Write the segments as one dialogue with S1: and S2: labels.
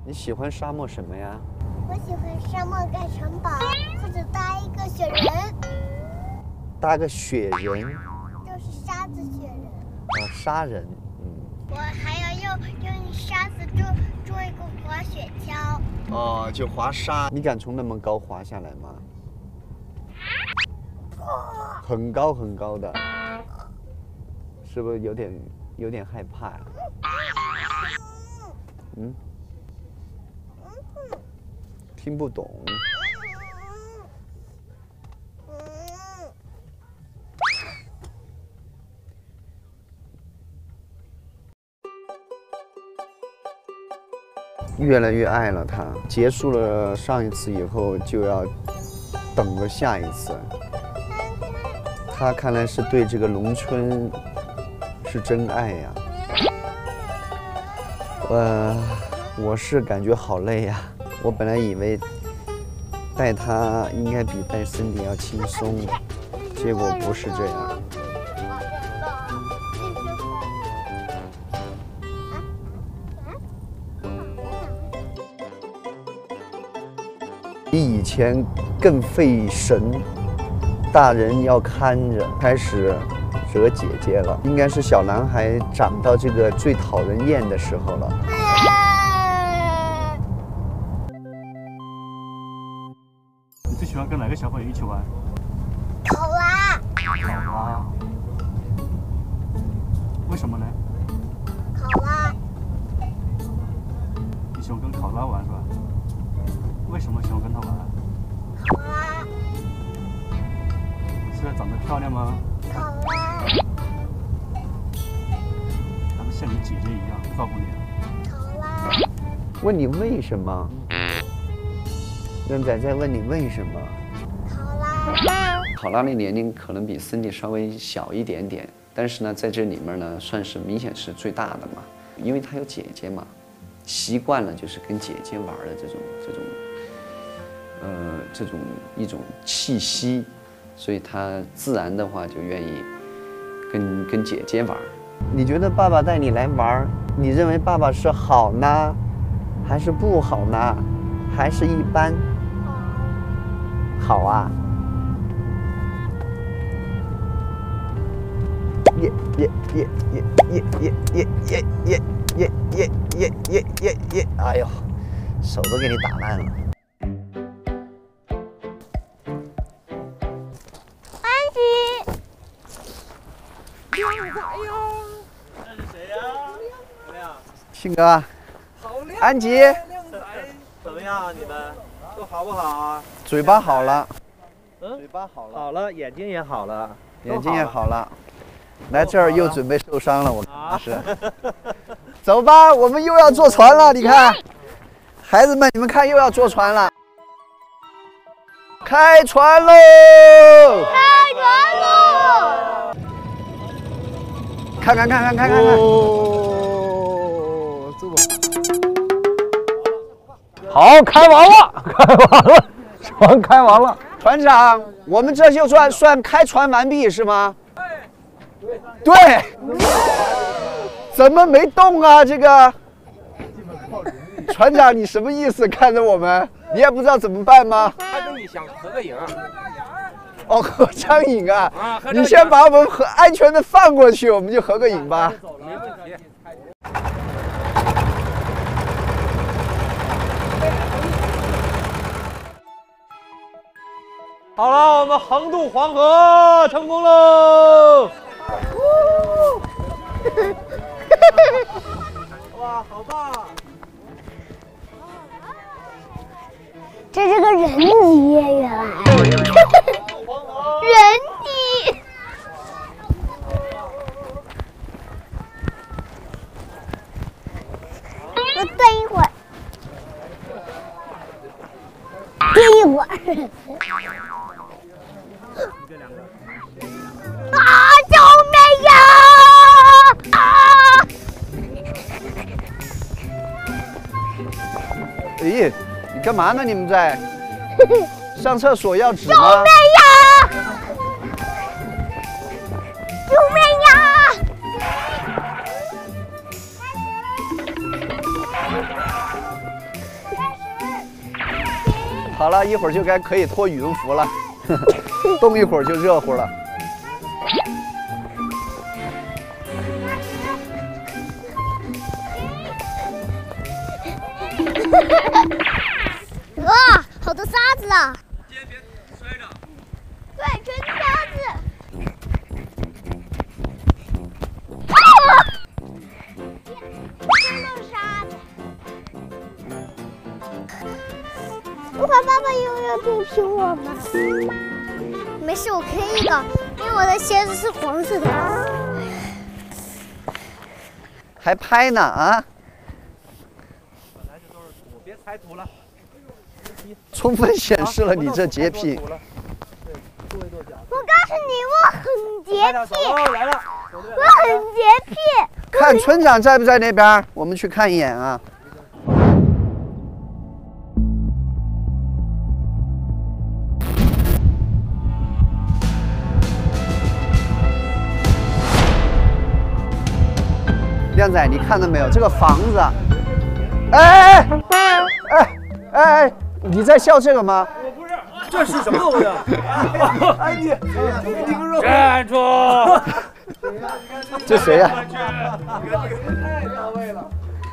S1: 你喜欢沙漠什么呀？
S2: 我喜欢沙漠盖城堡，或者搭一个雪人。
S1: 搭个雪人？
S2: 就是沙子雪人。
S1: 沙人。
S2: 我还要用沙子做一个滑雪橇。
S1: 就滑沙。你敢从那么高滑下来吗？很高很高的，是不是有点害怕呀？听不懂。越来越爱了他。结束了上一次以后，就要等着下一次。他看来是对这个农村是真爱呀。我是感觉好累呀。我本来以为带他应该比带森迪要轻松，结果不是这样。比以前更费神，大人要看着，开始惹姐姐了。应该是小男孩长到这个最讨人厌的时候了。
S3: 你最喜欢跟哪个小朋友一起玩？
S2: 考拉。
S3: 考拉。为什么呢？
S2: 考拉。
S3: 你喜欢跟考拉玩是吧？为什么喜欢跟他玩？
S2: 考拉。
S3: 是她长得漂亮吗？
S2: 考拉。
S3: 还是像你姐姐一样照顾你？
S2: 考拉。
S1: 问你为什么？任仔在问你为什么？
S2: 考拉。
S1: 考拉的年龄可能比森迪稍微小一点点，但是呢，在这里面呢，算是明显是最大的嘛，因为她有姐姐嘛，习惯了就是跟姐姐玩的这种一种气息，所以她自然的话就愿意跟姐姐玩。你觉得爸爸带你来玩，你认为爸爸是好呢，还是不好呢，还是一般？好啊。耶！哎呦，手都给你打烂了。
S2: 安吉。
S4: 靓仔呀！这是谁呀？怎么样？
S1: 庆哥。
S4: 好靓！
S1: 安吉。
S4: 靓仔，怎么样？你们都好不好啊？
S1: 嘴巴好了。
S4: 嘴巴好了。好了，眼睛也好了。
S1: 眼睛也好了。来这儿又准备受伤了，我看是。走吧，我们又要坐船了。你看，孩子们，你们看又要坐船了。开船喽！
S2: 开船喽！
S1: 看。哦，这么好，开完了，船开完了。船长，我们这就算开船完毕是吗？对，怎么没动啊？这个船长，你什么意思？看着我们，你也不知道怎么办吗？
S4: 他跟你想合个影。
S1: 哦，合张影啊！你先把我们安全的放过去，我们就合个影吧。
S4: 没问题。好了，我们横渡黄河成功喽！哇，好棒！
S2: 这是个人机呀，原来。人机。我蹲一会儿。蹲一会儿。啊！救命呀！啊！
S1: 哎，你干嘛呢？你们在上厕所要纸吗？
S2: 救命呀！救命呀！
S1: 好了，一会儿就可以脱羽绒服了，冻一会儿就热乎了。
S2: 哇，好多沙子啊！别摔着。对，全是沙子。我怕爸爸又要批评我吗？没事，我可以的，因为我的鞋子是黄色的。
S1: 还拍呢啊！
S4: 本来这都是土，别踩土了。
S1: 充分显示了你这洁癖。
S2: 我告诉你，我很洁癖，
S4: 来了，
S2: 我很洁癖。
S1: 看村长在不在那边？我们去看一眼啊。靓仔，你看到没有？这个房子，哎，你在笑这个吗？
S4: 我不是，这是什么东西？哎你个肉！站住！
S1: 这谁呀？
S4: 太到位了。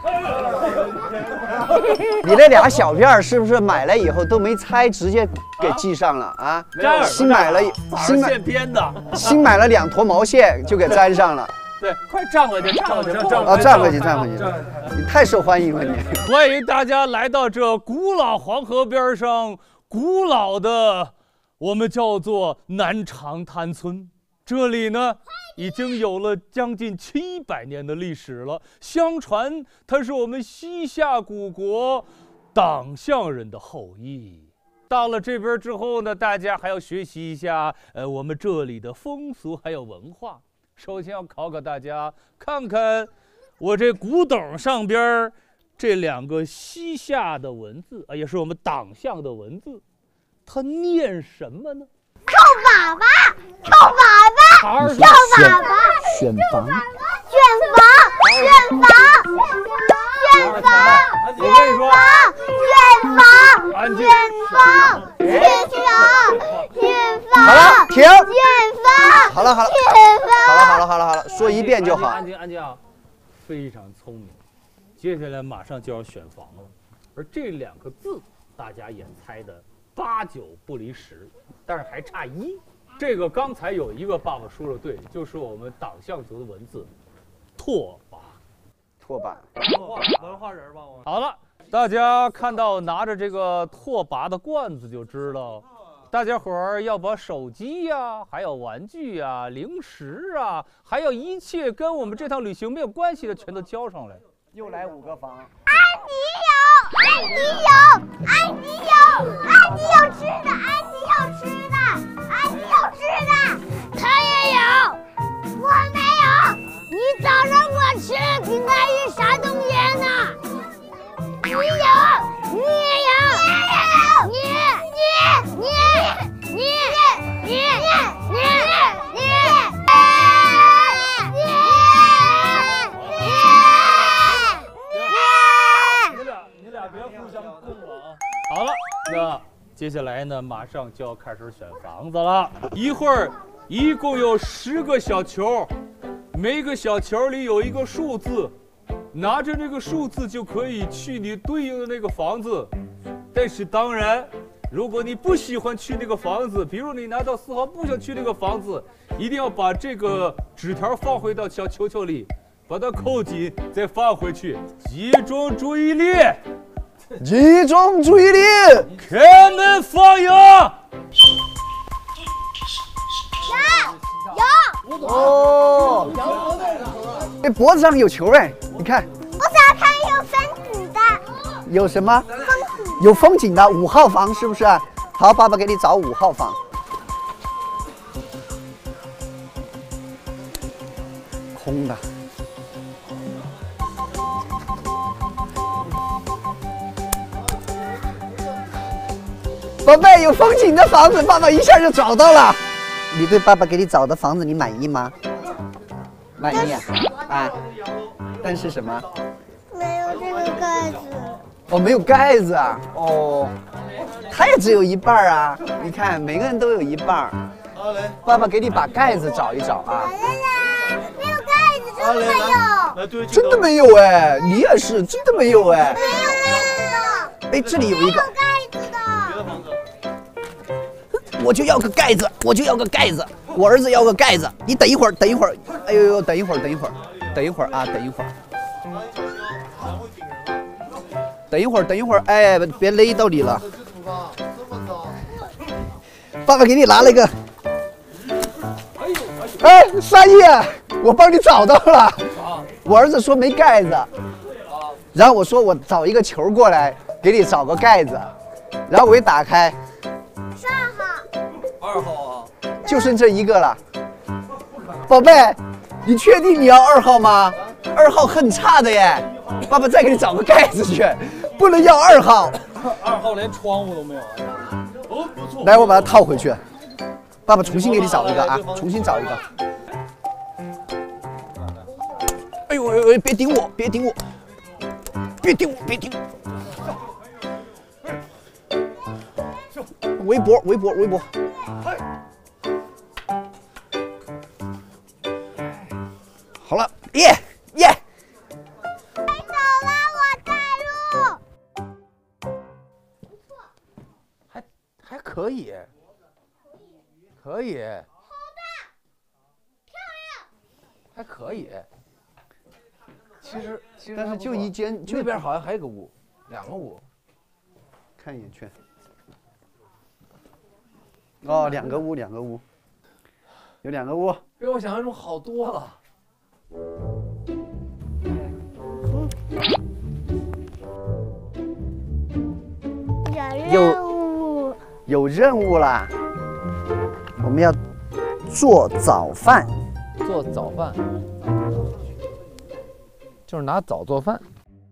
S1: 你那俩小辫儿是不是买来以后都没拆，直接给系上了啊？新买了
S4: 现编的，
S1: 新买了2坨毛线就给粘上了。
S4: 对，快站回去，站回去，
S1: 站回去，你太受欢迎了你。
S5: 欢迎大家来到这古老黄河边上，古老的我们叫做南长滩村。这里呢，已经有了将近700年的历史了。相传它是我们西夏古国党项人的后裔。到了这边之后呢，大家还要学习一下我们这里的风俗还有文化。首先要考大家，看看我这古董上边这2个西夏的文字啊，也是我们党项的文字，它念什么呢？
S2: 臭粑粑，臭粑粑，臭粑粑，
S1: 选房，
S2: 选房，
S5: 我跟你说，
S1: 好了，停。好了，说一遍就好。
S5: 安静啊！非常聪明。接下来马上就要选房了，而这2个字大家也猜得8、9不离10，但是还差1。这个刚才有一个爸爸说的对，就是我们党项族的文字“拓跋”。
S4: 文化人吧我。
S5: 好了，大家看到拿着这个拓跋的罐子就知道，大家伙儿要把手机呀、还有玩具呀、零食啊，还有一切跟我们这趟旅行没有关系的，全都交上来。
S1: 又来5个房。
S2: 安迪有吃的，他也有，我没有。你找着我吃，挺安逸啥东西呢？你有，你也有，
S5: 你俩别互相动了啊！好了，那接下来呢，马上就要开始选房子了。一会儿一共有10个小球，每个小球里有一个数字，拿着这个数字就可以去你对应的那个房子。但是当然，如果你不喜欢去那个房子，比如你拿到4号不想去那个房子，一定要把这个纸条放回到小球球里，把它扣紧，再放回去。集中注意力，开门放羊。
S1: 哦，哎，脖子上有球哎，你看。
S2: 我想看有风景的。
S1: 有什么？有风景的5号房是不是？好，爸爸给你找5号房。空的。宝贝，有风景的房子，爸爸一下就找到了。你对爸爸给你找的房子你满意吗？满意啊！啊，但是什么？
S2: 没有这个盖子。
S1: 哦，没有盖子啊！哦， 他也只有一半啊！你看，每个人都有一半。
S4: 好嘞，
S1: 爸爸给你把盖子找一找啊。
S2: 没有盖子，真的没有，
S4: 来对，
S1: 真的没有哎，你也是，真的没有哎。
S2: 没有盖子的，
S1: 哎，这里有一个，
S2: 没有盖子的。
S4: 别的房子。
S1: 我就要个盖子，我就要个盖子。我儿子要个盖子，你等一会儿，等一会儿。哎呦呦，等一会儿，等一会儿，等一会儿啊，等一会儿。等一会儿，等一会儿，哎，别勒到你了。爸爸给你拿了一个。哎，三叶，我帮你找到了。我儿子说没盖子，然后我说我找一个球过来，给你找个盖子，然后我一打开
S4: 2号啊，
S1: 就剩这一个了。宝贝，你确定你要2号吗？2号很差的耶，爸爸再给你找个盖子去，不能要2号。
S5: 2号连窗户都没有。
S4: 哦，不错。
S1: 来，我把它套回去。爸爸重新给你找一个啊，重新找一个。哎呦哎呦，别顶我，别顶我，别顶我，别顶我。围脖，围脖，围脖。好了，耶耶。
S2: 走了，我带路。
S5: 还可以，可以，还可以。其实
S1: 但是就一间，就
S5: 那边好像还有个屋，2个屋。
S1: 看眼圈。哦，2个屋，2个屋，有2个屋，
S5: 比我想象中好多了。
S1: 有任务啦！我们要做早饭。
S5: 做早饭，就是拿枣做饭。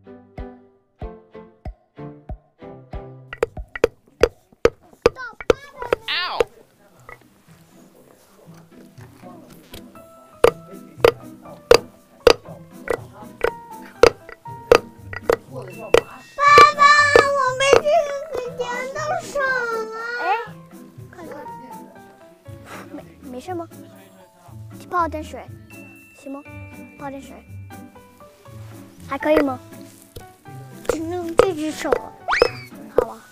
S2: 没事吗？泡点水，行吗？泡点水，还可以吗？只能用这只手了，好吧？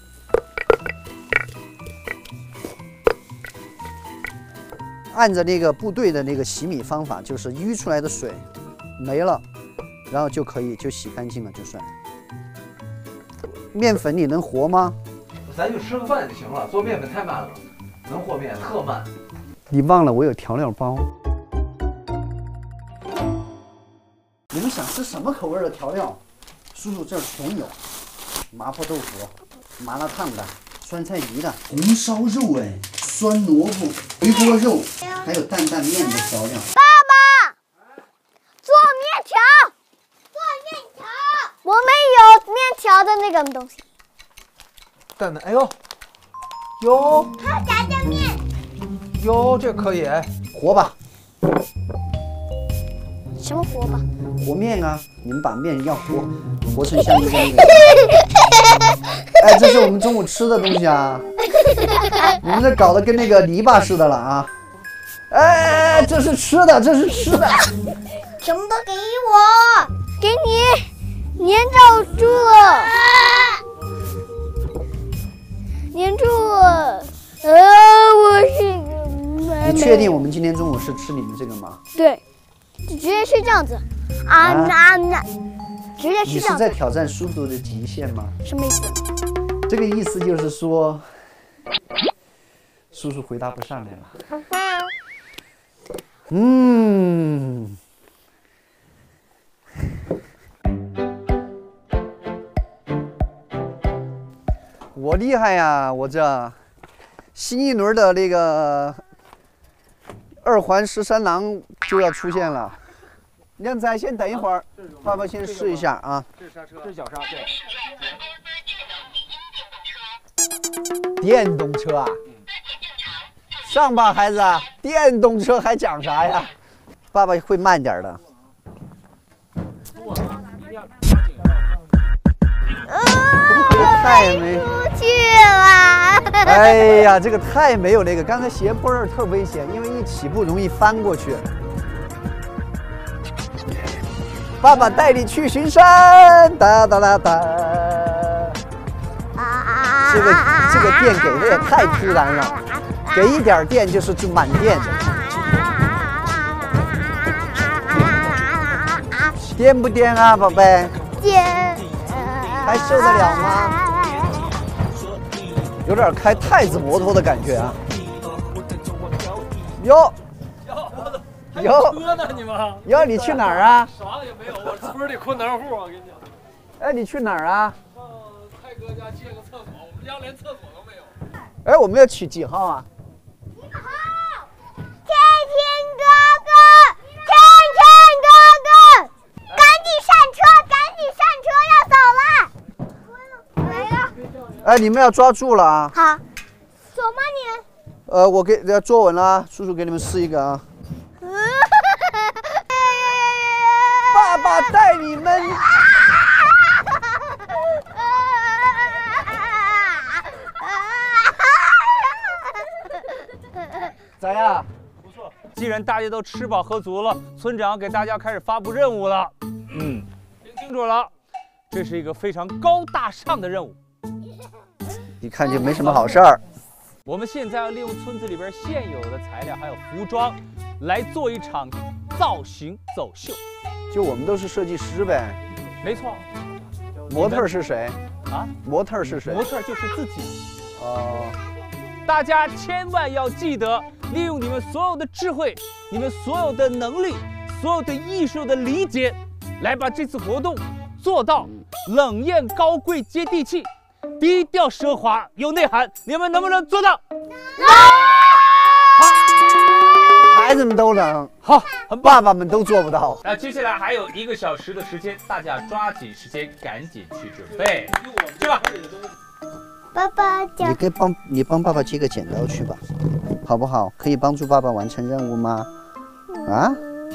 S1: 按照那个部队的那个洗米方法，就是淤出来的水没了，然后就可以就洗干净了就算。面粉你能和吗？
S5: 咱就吃个饭就行了，做面粉太慢了，能和面特慢。
S1: 你忘了我有调料包。你们想吃什么口味的调料？叔叔这儿全有，麻婆豆腐、麻辣烫的、酸菜鱼的、红烧肉哎、酸萝卜、回锅肉，还有担担面的调料。
S2: 爸爸，做面条，做面条。我们有面条的那个东西。
S5: 蛋蛋，哎呦，哟
S2: 还有炸酱面。
S5: 哟，这可以，
S1: 和吧。
S2: 什么和吧？
S1: 和面啊，你们把面要和成像一个那个。哎，这是我们中午吃的东西啊！你们这搞得跟那个泥巴似的了啊！哎，这是吃的，这是吃的。
S2: 什么都给我，给你，粘住了，粘住了。我是个。
S1: 你确定我们今天中午是吃你们这个吗？
S2: 对，直接是这样子啊，那直接
S1: 你
S2: 是这样子。
S1: 是在挑战速度的极限吗？
S2: 什么意思？
S1: 这个意思就是说，叔叔回答不上来了。我厉害呀！我这新一轮的那个2环13郎就要出现了。靓仔，先等一会儿，爸爸先试一下啊。
S5: 这是刹车，这是脚刹，对。
S1: 电动车啊！上吧，孩子，电动车还讲啥呀？爸爸会慢点的。 太没。
S2: 出去了。
S1: 哎呀，这个太没有那个，刚才斜坡儿特危险，因为一起步容易翻过去。爸爸带你去巡山，哒哒哒哒。这个电给的也太突然了，给一点电就满电。颠不颠啊，宝贝？
S2: 颠。
S1: 还受得了吗？有点开太子摩托的感觉啊！哟，哟，
S5: 车呢你们？
S1: 哟，你去哪儿啊？
S5: 啥也没有，我村里困难户，我跟你讲。
S1: 哎，你去哪儿啊？
S5: 泰哥家借个厕所，我们家连厕所都没有。
S1: 哎，我们要取几号啊？
S2: 天天哥哥，天哥哥，赶紧上车，赶紧上车，要走了。来了。
S1: 哎，你们要抓住了啊！
S2: 好，走吗你？
S1: 我给坐稳了，叔叔给你们试一个啊。爸爸带你们。咋样？
S5: 不错。既然大家都吃饱喝足了，村长给大家开始发布任务了。听清楚了，这是一个非常高大上的任务。
S1: 一看就没什么好事儿。
S5: 我们现在要利用村子里边现有的材料还有服装，来做一场造型走秀。
S1: 就我们都是设计师呗。
S5: 没错。
S1: 模特是谁
S5: 啊？
S1: 模特是谁？
S5: 模特就是自己。
S1: 哦。
S5: 大家千万要记得，利用你们所有的智慧、你们所有的能力、所有对艺术的理解，来把这次活动做到冷艳高贵接地气。低调奢华有内涵，你们能不能做到？
S1: 孩子们都能，
S5: 好，很棒。
S1: 爸爸们都做不到。
S5: 那接下来还有1个小时的时间，大家抓紧时间，赶紧去准备，去吧。
S2: 爸爸，
S1: 你帮爸爸接个剪刀去吧，好不好？可以帮助爸爸完成任务吗？啊？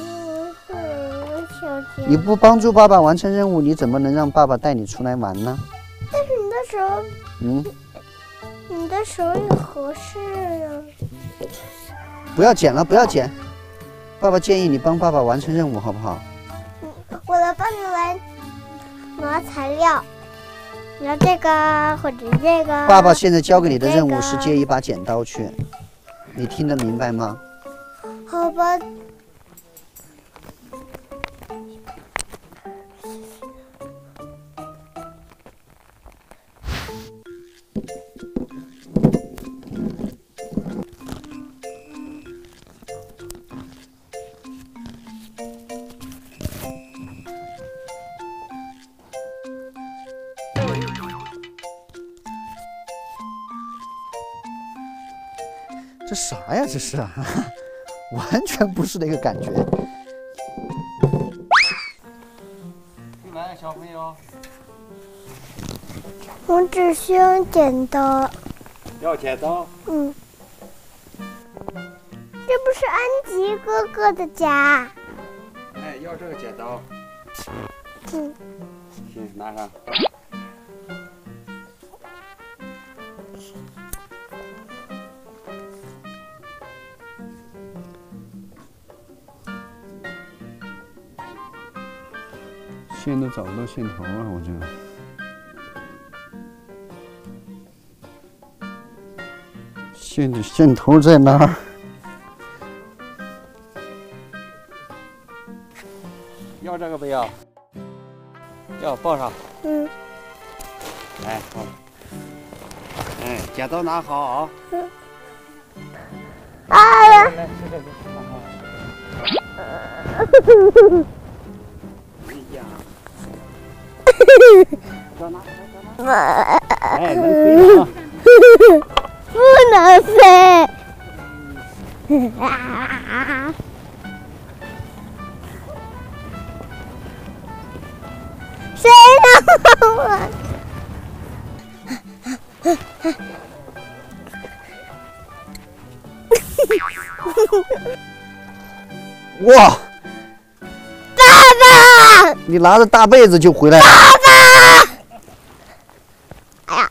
S1: 你不帮助爸爸完成任务，你怎么能让爸爸带你出来玩呢？
S2: 但是你的手，你的手也合适呀。
S1: 不要剪了，不要剪。爸爸建议你帮爸爸完成任务，好不好？
S2: 我来帮你来拿材料，拿这个或者这个。
S1: 爸爸现在交给你的任务是接一把剪刀去，你听得明白吗？
S2: 好吧。
S1: 这啥呀？这是啊，完全不是那个感觉。
S3: 来，小朋友，
S2: 我只需要剪刀。
S3: 要剪刀？
S2: 这不是安吉哥哥的家。
S3: 哎，要这个剪刀。行，拿上。
S1: 线都找不到线头啊！我这线头在哪儿？
S3: 要这个不要？要抱上。来，好。哎，剪刀拿好啊。来，这个拿好。哎呀！哎，能飞啊！
S2: 不能飞。谁让我？
S1: 哇！
S2: 爸爸！
S1: 你拿着大被子就回来了。
S2: 爸爸！哎呀！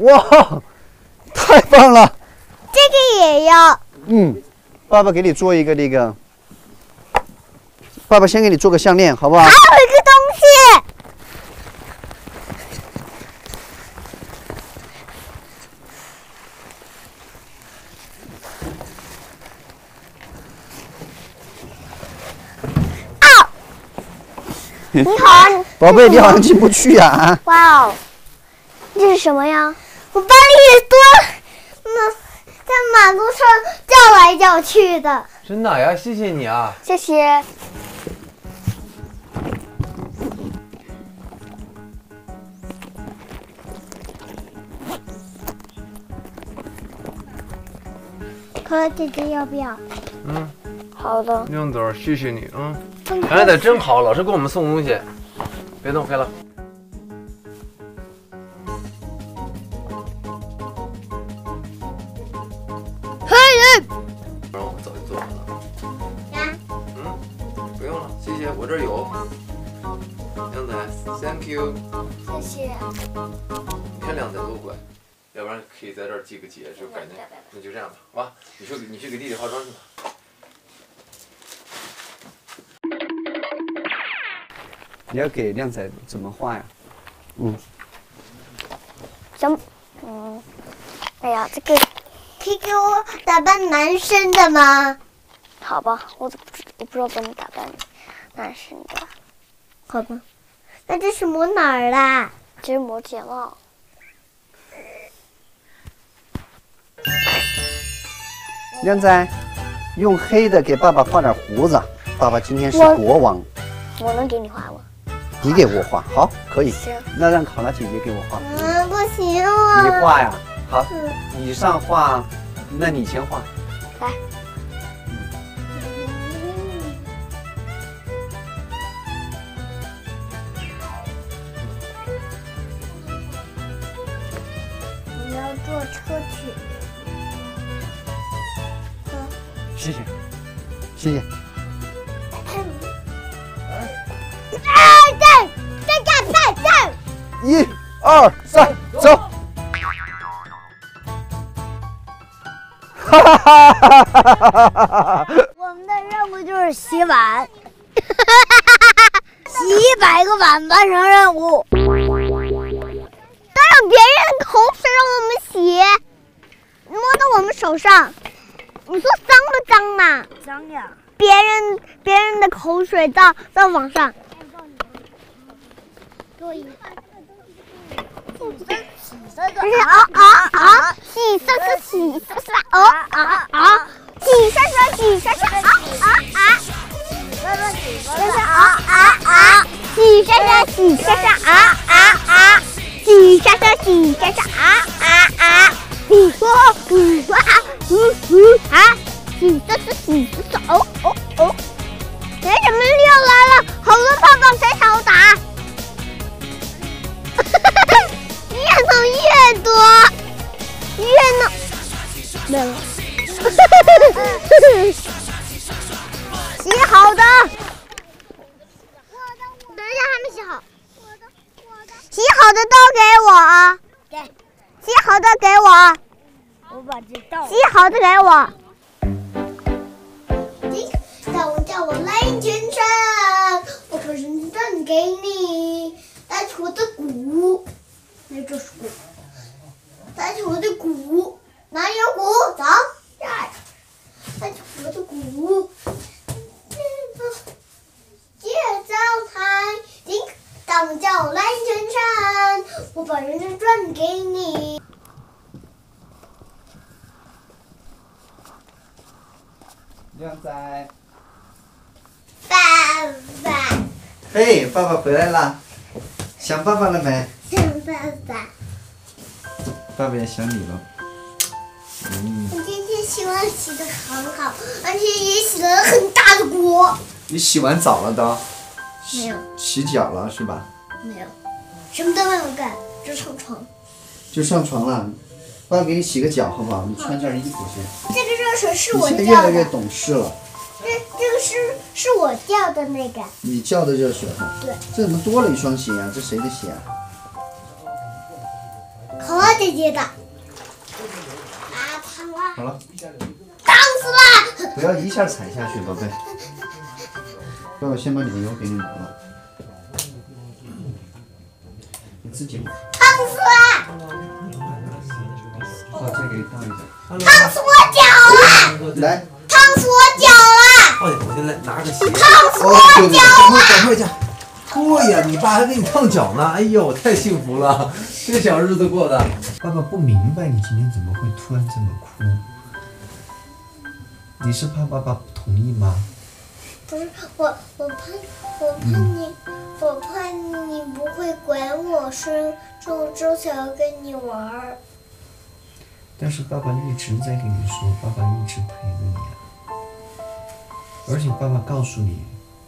S1: 哇，太棒了！
S2: 这个也要。
S1: 爸爸给你做一个那个，爸爸先给你做个项链，好不好？
S2: 还有一个东西。你好，
S1: 宝贝，你好像进不去呀！啊，
S2: 哇哦，这是什么呀？我班里多，在马路上叫来叫去的。
S3: 真的呀，谢谢你啊！
S2: 谢谢。可乐姐姐要不要？好的。
S3: 亮子，谢谢你啊！哎，的真好，老师给我们送东西。别动，飞了。然后我早就做完了。不用了，谢谢，我这儿有。亮仔 ，Thank you。
S2: 谢谢。
S3: 你看亮仔多乖，要不然可以在这儿系个结，就感觉那就这样吧，好吧？你去给弟弟化妆去吧。
S1: 你要给亮仔怎么画呀？
S2: 哎呀，这个可以给我打扮男生的吗？好吧，我不知道怎么打扮男生的。好吧，那这是抹哪儿啦？这是抹睫毛。
S1: 亮仔，用黑的给爸爸画点胡子。爸爸今天是国王。
S2: 我能给你画吗？
S1: 你给我画，好，可以。
S2: 行。
S1: 那让考拉姐姐给我画。
S2: 不行啊。
S1: 你画呀？好，你上画，那你先画。
S2: 来。你要坐车去。
S1: 谢谢，谢谢。1、2、3，走！哈哈哈哈哈！
S2: 我们的任务就是洗碗，洗100个碗完成任务。都让别人口水让我们洗，摸到我们手上，你说脏不脏嘛？脏呀！别人的口水到网上。给我一个。洗刷刷，洗刷刷，洗刷刷，洗刷刷，洗刷刷，洗刷刷，洗刷刷，洗刷刷，洗刷刷，洗刷刷，哎，怎么又来了？好多泡泡谁朝打？越弄越多，越弄没了。洗好的，等一下还没洗好。洗好的都给我，洗好的给我，我把这倒。洗好的给我。叫我来全身，我把身子转给你，带起我的鼓。那这是鼓，带起我的鼓，哪有鼓？走，带起我的鼓，节奏太紧，当我叫来全身，我把人生转给你。
S1: 亮仔，
S2: 爸爸，
S1: 嘿，爸爸回来了，想爸爸了没？
S2: 想爸爸。
S1: 爸爸也想你了。
S2: 我今天洗碗洗得很好，而且也洗了很大的锅。
S1: 你洗完澡了都？
S2: 没有。
S1: 洗脚了是吧？
S2: 没有，什么都没有干，就上床。
S1: 就上床了。爸爸给你洗个脚好不好？你穿件衣服先。
S2: 这个热水是我
S1: 你
S2: 叫的。
S1: 现在越来越懂事了。
S2: 这个是我叫的那个。
S1: 你叫的热水哈？
S2: 对。
S1: 这怎么多了一双鞋啊？这谁的鞋啊？
S2: 可乐姐姐的。啊，烫了！
S1: 好了，
S2: 烫死了！
S1: 不要一下踩下去，宝贝。爸爸先把你的油给你抹了，你自己抹。
S2: 烫死了！
S1: 我再给你倒一下。
S2: 烫死我脚了！
S1: 来，
S2: 烫死我脚了！
S3: 快点，我就来拿个鞋。
S2: 烫死我
S1: 对对对，
S3: 赶快去！对呀，你爸还给你烫脚呢，哎呦，太幸福了，这个小日子过的。
S4: 爸爸不明白你今天怎么会突然这么哭，你是怕爸爸不同意吗？
S2: 不是我怕你不会管我，是就想要跟你玩儿。
S4: 但是爸爸一直在跟你说，爸爸一直陪着你啊，而且爸爸告诉你，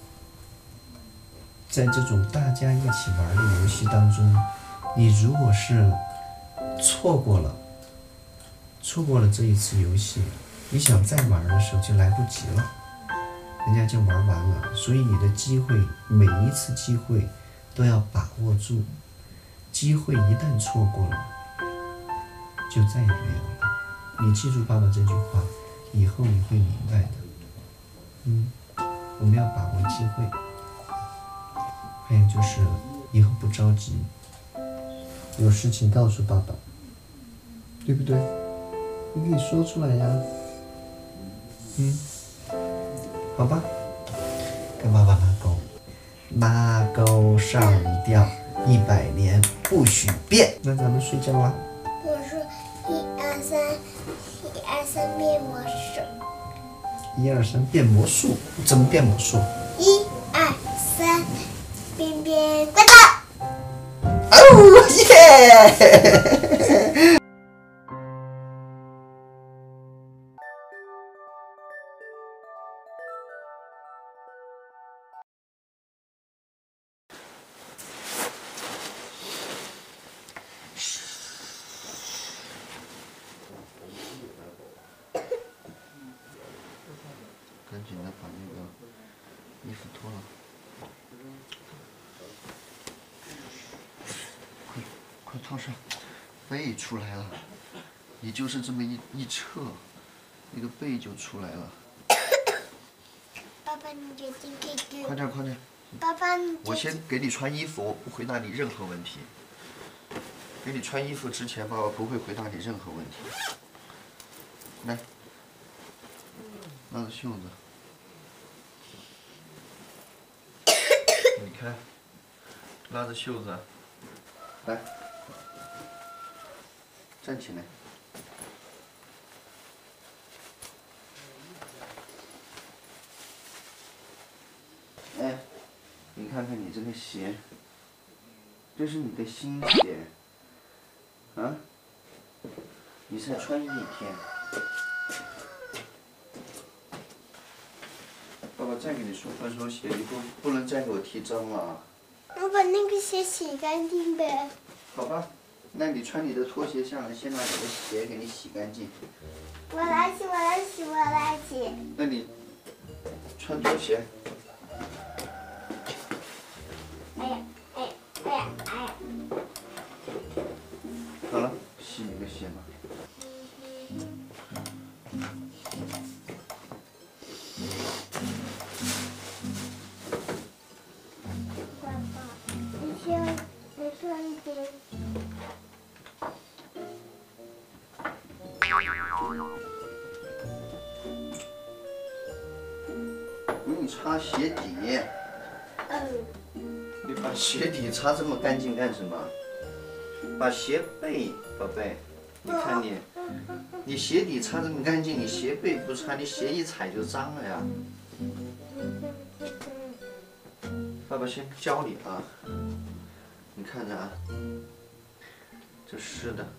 S4: 在这种大家一起玩的游戏当中，你如果是错过了这一次游戏，你想再玩的时候就来不及了，人家就玩完了。所以你的机会，每一次机会都要把握住，机会一旦错过了，就再也没有了。你记住爸爸这句话，以后你会明白的。我们要把握机会。还有就是以后不着急，有事情告诉爸爸，对不对？你可以说出来呀。好吧，跟爸爸拉钩，拉钩上吊100年不许变。那咱们睡觉啊。
S2: 我说1、2、3，1、2、3变魔术。
S4: 1、2、3变魔术，怎么变魔术
S2: ？1、2、3，变变关灯。
S4: 哦耶！
S1: 赶紧的把那个衣服脱了，快套上，背出来了，你就是这么一撤，那个背就出来了。
S2: 爸爸，你决定可以给
S1: 快点快点！
S2: 爸爸，你
S1: 我先给你穿衣服，我不回答你任何问题。给你穿衣服之前，爸爸不会回答你任何问题。来，拉着袖子。你看，拉着袖子，来，站起来。哎，你看看你这个鞋，这是你的新鞋，啊？你才穿1天。爸爸再给你换双鞋，你不能再给我踢脏了。
S2: 我把那个鞋洗干净呗。
S1: 好吧，那你穿你的拖鞋下来，先拿你的鞋给你洗干净。
S2: 我来洗，我来洗，我来洗。
S1: 那你穿拖鞋。
S2: 哎呀，哎呀，哎呀，哎呀！
S1: 好了，洗你的鞋吧。
S2: 爸爸，你穿点。
S1: 给你擦鞋底。你把鞋底擦这么干净干什么？把鞋背，宝贝，你看你鞋底擦这么干净，你鞋背不擦，你鞋一踩就脏了呀。爸爸先教你啊，你看着啊，这湿的，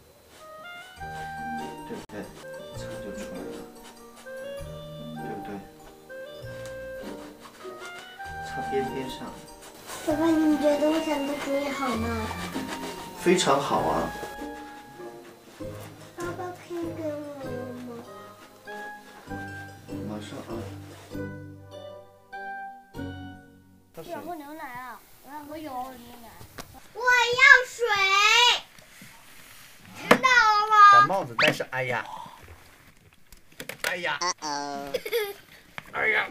S1: 对不对？擦就出来了，对不对？擦边边上。
S2: 爸爸，你觉得我想的主意好吗？
S1: 非常好啊。
S2: 爸爸可以给我吗？
S1: 马上啊。
S2: 我要喝牛奶啊！我要喝牛奶。我要水。
S4: 帽子，但是哎呀，哎呀，哎呀，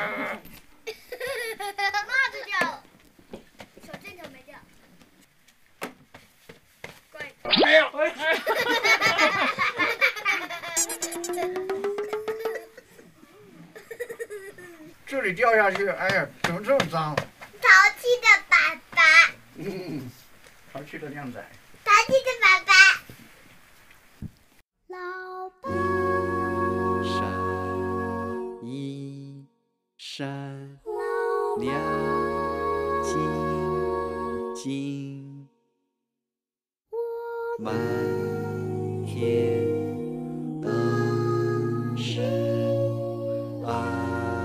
S2: 帽子掉了，手镜头没掉。乖。
S4: 哎呀，这里掉下去，哎呀，怎么这么脏？
S2: 淘气的爸爸，
S4: 淘气的靓仔。
S2: 淘气的爸爸。老爸。
S1: 闪一闪亮晶晶，满天都是爱。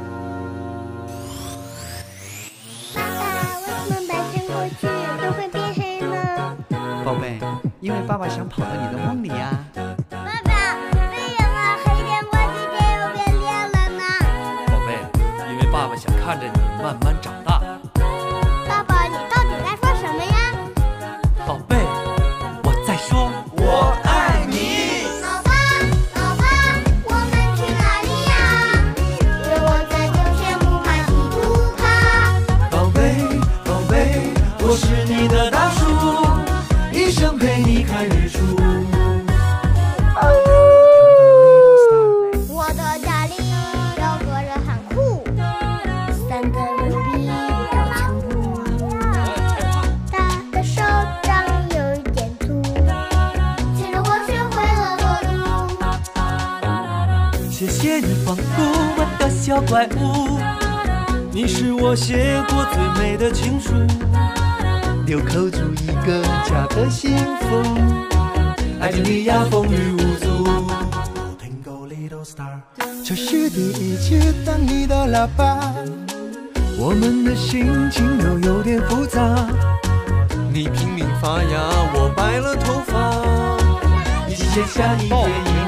S2: 爸爸，为什么白天过去都会变黑呢？
S1: 宝贝，因为爸爸想跑到你的梦里呀。
S2: 爸爸，为什么黑天过去天又变亮了呢？
S3: 宝贝，因为爸爸想看着你慢慢长大。
S2: 爸爸，你到底在说什么呀？
S3: 宝贝，我在说我爱你。
S2: 老爸，老爸，我们去哪里呀？别忘在就羡慕怕地图炮。
S3: 宝贝，宝贝，我是你的大树，一生陪你看日出。
S2: 我的家里有个人很酷，三个牛逼要抢步，他的手掌有一点粗，其实我学会了走路。
S3: 谢谢你帮助我的小怪物，你是我写过最美的情书，
S4: 留扣住一个家的幸福，
S3: 爱着你呀风雨无阻。
S4: 这是第一次当你的喇叭，我们的心情都有点复杂。
S3: 你拼命发芽，我白了头发，一起写下一页一